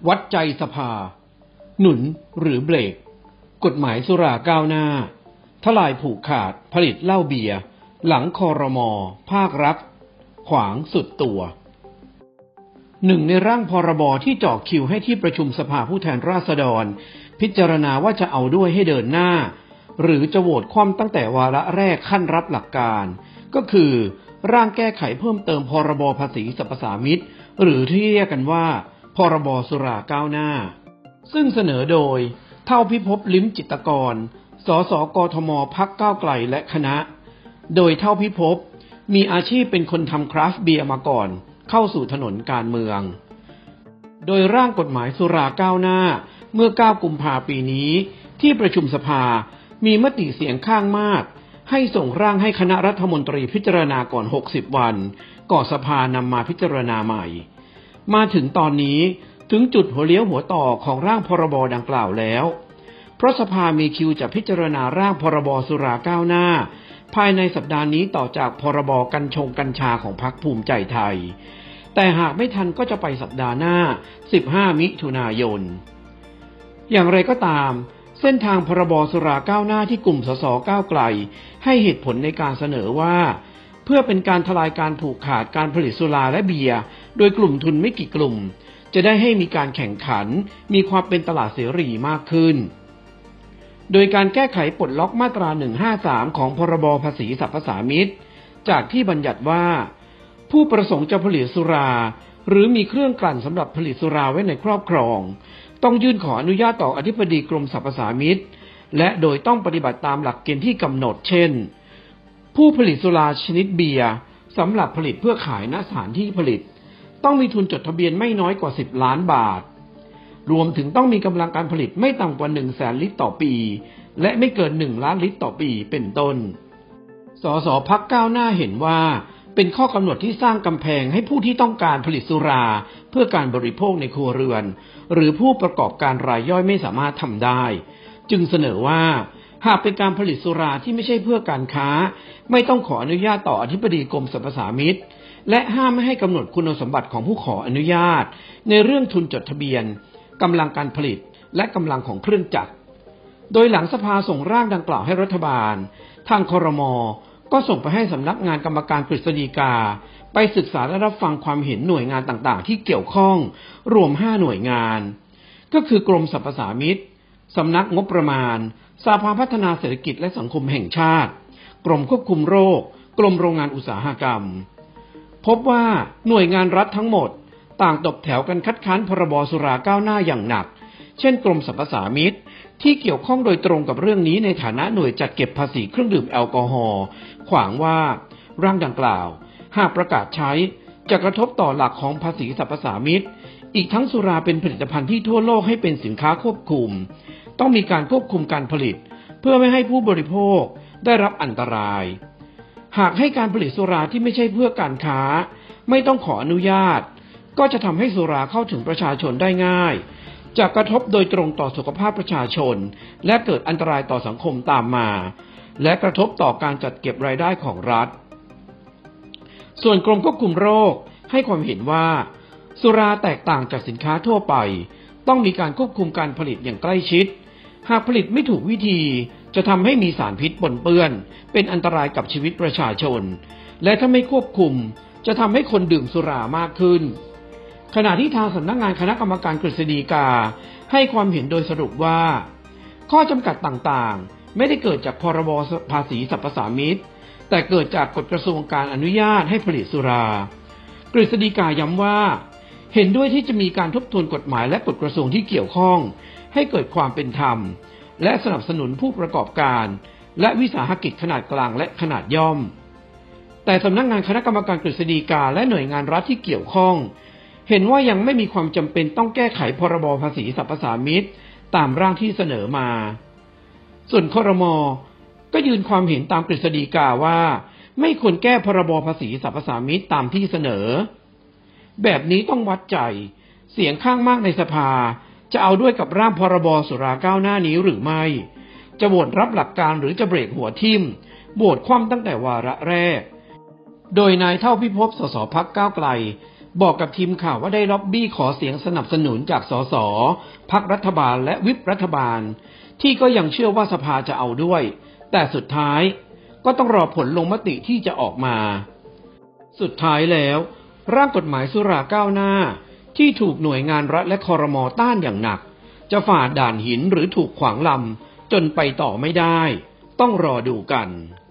วัดใจสภาหนุนหรือเบรกกฎหมายสุราก้าวหน้าทลายผูกขาดผลิตเหล้าเบียร์หลังครม.ภาครัฐขวางสุดตัวหนึ่งในร่างพรบที่จ่อคิวให้ที่ประชุมสภาผู้แทนราษฎรพิจารณาว่าจะเอาด้วยให้เดินหน้าหรือจะโหวตคว่ำตั้งแต่วาระแรกขั้นรับหลักการก็คือร่างแก้ไขเพิ่มเติมพรบภาษีสรรพสามิตหรือที่เรียกกันว่าพรบสุราก้าวหน้าซึ่งเสนอโดยเท่าพิภพลิ้มจิตรกรสสกทมพรรคก้าวไกลและคณะโดยเท่าพิภพมีอาชีพเป็นคนทำคราฟต์เบียร์มาก่อนเข้าสู่ถนนการเมืองโดยร่างกฎหมายสุราก้าวหน้าเมื่อ9 กุมภาพันธ์ปีนี้ที่ประชุมสภามีมติเสียงข้างมากให้ส่งร่างให้คณะรัฐมนตรีพิจารณาก่อน60 วันก่อนสภานำมาพิจารณาใหม่มาถึงตอนนี้ถึงจุดหัวเลี้ยวหัวต่อของร่างพรบดังกล่าวแล้วเพราะสภามีคิวจะพิจารณาร่างพรบสุราก้าวหน้าภายในสัปดาห์นี้ต่อจากพรบกัญชาของพรรคภูมิใจไทยแต่หากไม่ทันก็จะไปสัปดาห์หน้า15 มิถุนายนอย่างไรก็ตามเส้นทางพรบสุราก้าวหน้าที่กลุ่มสสก้าวไกลให้เหตุผลในการเสนอว่าเพื่อเป็นการทลายการผูกขาดการผลิตสุราและเบียร์โดยกลุ่มทุนไม่กี่กลุ่มจะได้ให้มีการแข่งขันมีความเป็นตลาดเสรีมากขึ้นโดยการแก้ไขปลดล็อกมาตรา153ของพรบภาษีสรรพสามิตจากที่บัญญัติว่าผู้ประสงค์จะผลิตสุราหรือมีเครื่องกลั่นสำหรับผลิตสุราไว้ในครอบครองต้องยื่นขออนุญาตต่ออธิบดีกรมสรรพสามิตและโดยต้องปฏิบัติตามหลักเกณฑ์ที่กำหนดเช่นผู้ผลิตสุราชนิดเบียร์สำหรับผลิตเพื่อขายณสถานที่ผลิตต้องมีทุนจดทะเบียนไม่น้อยกว่า10 ล้านบาทรวมถึงต้องมีกำลังการผลิตไม่ต่ำกว่า100,000 ลิตรต่อปีและไม่เกิน1 ล้านลิตรต่อปีเป็นต้นสสพรรคก้าวหน้าเห็นว่าเป็นข้อกำหนดที่สร้างกำแพงให้ผู้ที่ต้องการผลิตสุราเพื่อการบริโภคในครัวเรือนหรือผู้ประกอบการรายย่อยไม่สามารถทำได้จึงเสนอว่าหากเป็นการผลิตสุราที่ไม่ใช่เพื่อการค้าไม่ต้องขออนุญาตต่ออธิบดีกรมสรรพสามิตและห้ามไม่ให้กำหนดคุณสมบัติของผู้ขออนุญาตในเรื่องทุนจดทะเบียนกำลังการผลิตและกำลังของเครื่องจักรโดยหลังสภาส่งร่างดังกล่าวให้รัฐบาลทางครม.ก็ส่งไปให้สำนักงานกรรมการกฤษฎีกาไปศึกษาและรับฟังความเห็นหน่วยงานต่างๆที่เกี่ยวข้องรวม5 หน่วยงานก็คือกรมสรรพสามิตสำนักงบประมาณสภาพัฒนาเศรษฐกิจและสังคมแห่งชาติกรมควบคุมโรคกรมโรงงานอุตสาหกรรมพบว่าหน่วยงานรัฐทั้งหมดต่างตบแถวกันคัดค้านพรบสุราก้าวหน้าอย่างหนักเช่นกรมสรรพสามิตที่เกี่ยวข้องโดยตรงกับเรื่องนี้ในฐานะหน่วยจัดเก็บภาษีเครื่องดื่มแอลกอฮอล์ขวางว่าร่างดังกล่าวหากประกาศใช้จะกระทบต่อหลักของภาษีสรรพสามิตอีกทั้งสุราเป็นผลิตภัณฑ์ที่ทั่วโลกให้เป็นสินค้าควบคุมต้องมีการควบคุมการผลิตเพื่อไม่ให้ผู้บริโภคได้รับอันตรายหากให้การผลิตสุราที่ไม่ใช่เพื่อการค้าไม่ต้องขออนุญาตก็จะทำให้สุราเข้าถึงประชาชนได้ง่ายจะกระทบโดยตรงต่อสุขภาพประชาชนและเกิดอันตรายต่อสังคมตามมาและกระทบต่อการจัดเก็บรายได้ของรัฐส่วนกรมควบคุมโรคให้ความเห็นว่าสุราแตกต่างจากสินค้าทั่วไปต้องมีการควบคุมการผลิตอย่างใกล้ชิดหากผลิตไม่ถูกวิธีจะทำให้มีสารพิษปนเปื้อนเป็นอันตรายกับชีวิตประชาชนและถ้าไม่ควบคุมจะทำให้คนดื่มสุรามากขึ้นขณะที่ทางสำนักงานคณะกรรมการกฤษฎีกาให้ความเห็นโดยสรุปว่าข้อจำกัดต่างๆไม่ได้เกิดจากพรบภาษีสรรพสามิตแต่เกิดจากกฎกระทรวงการอนุญาตให้ผลิตสุรากฤษฎีกาย้ำว่าเห็นด้วยที่จะมีการทบทวนกฎหมายและกฎกระทรวงที่เกี่ยวข้องให้เกิดความเป็นธรรมและสนับสนุนผู้ประกอบการและวิสาหกิจขนาดกลางและขนาดย่อมแต่สำนักงานคณะกรรมการกฤษฎีกาและหน่วยงานรัฐที่เกี่ยวข้องเห็นว่ายังไม่มีความจำเป็นต้องแก้ไขพรบภาษีสรรพสามิตตามร่างที่เสนอมาส่วนครม.ก็ยืนความเห็นตามกฤษฎีกาว่าไม่ควรแก้พรบภาษีสรรพสามิตตามที่เสนอแบบนี้ต้องวัดใจเสียงข้างมากในสภาจะเอาด้วยกับร่างพรบสุราก้าวหน้านี้หรือไม่จะโหวตรับหลักการหรือจะเบรกหัวทิ่มโหวตคว่ำตั้งแต่วาระแรกโดยนายเท่าพิภพสสพรรคก้าวไกลบอกกับทีมข่าวว่าได้ล็อบบี้ขอเสียงสนับสนุนจากสสพรรครัฐบาลและวิปรัฐบาลที่ก็ยังเชื่อว่าสภาจะเอาด้วยแต่สุดท้ายก็ต้องรอผลลงมติที่จะออกมาสุดท้ายแล้วร่างกฎหมายสุราก้าวหน้าที่ถูกหน่วยงานรัฐและครม.ต้านอย่างหนักจะฝ่าด่านหินหรือถูกขวางลำจนไปต่อไม่ได้ต้องรอดูกัน